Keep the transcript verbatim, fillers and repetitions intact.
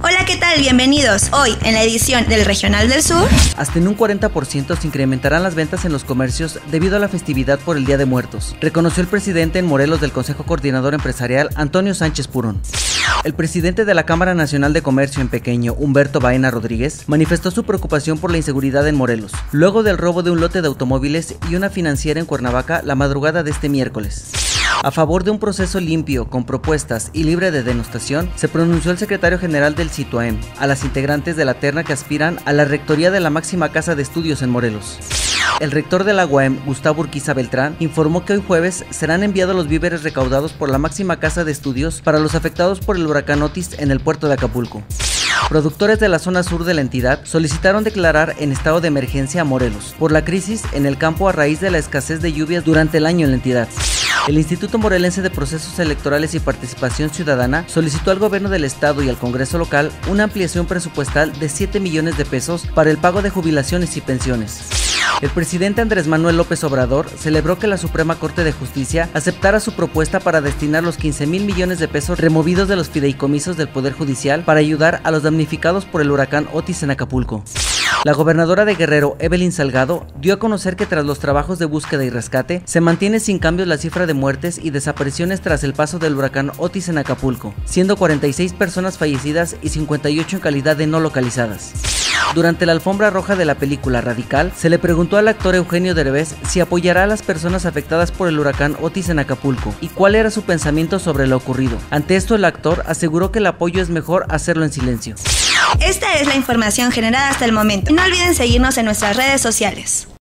Hola, ¿qué tal? Bienvenidos. Hoy, en la edición del Regional del Sur. Hasta en un cuarenta por ciento se incrementarán las ventas en los comercios debido a la festividad por el Día de Muertos, reconoció el presidente en Morelos del Consejo Coordinador Empresarial, Antonio Sánchez Purón. El presidente de la Cámara Nacional de Comercio en Pequeño, Humberto Baena Rodríguez, manifestó su preocupación por la inseguridad en Morelos, luego del robo de un lote de automóviles y una financiera en Cuernavaca la madrugada de este miércoles. A favor de un proceso limpio, con propuestas y libre de denostación, se pronunció el secretario general del CITUAEM, a las integrantes de la terna que aspiran a la rectoría de la máxima casa de estudios en Morelos. El rector de la U A E M, Gustavo Urquiza Beltrán, informó que hoy jueves serán enviados los víveres recaudados por la máxima casa de estudios para los afectados por el huracán Otis en el puerto de Acapulco. Productores de la zona sur de la entidad solicitaron declarar en estado de emergencia a Morelos por la crisis en el campo a raíz de la escasez de lluvias durante el año en la entidad. El Instituto Morelense de Procesos Electorales y Participación Ciudadana solicitó al gobierno del estado y al Congreso local una ampliación presupuestal de siete millones de pesos para el pago de jubilaciones y pensiones. El presidente Andrés Manuel López Obrador celebró que la Suprema Corte de Justicia aceptara su propuesta para destinar los quince mil millones de pesos removidos de los fideicomisos del Poder Judicial para ayudar a los damnificados por el huracán Otis en Acapulco. La gobernadora de Guerrero, Evelyn Salgado, dio a conocer que tras los trabajos de búsqueda y rescate, se mantiene sin cambios la cifra de muertes y desapariciones tras el paso del huracán Otis en Acapulco, siendo cuarenta y seis personas fallecidas y cincuenta y ocho en calidad de no localizadas. Durante la alfombra roja de la película Radical, se le preguntó al actor Eugenio Derbez si apoyará a las personas afectadas por el huracán Otis en Acapulco y cuál era su pensamiento sobre lo ocurrido. Ante esto, el actor aseguró que el apoyo es mejor hacerlo en silencio. Esta es la información generada hasta el momento. No olviden seguirnos en nuestras redes sociales.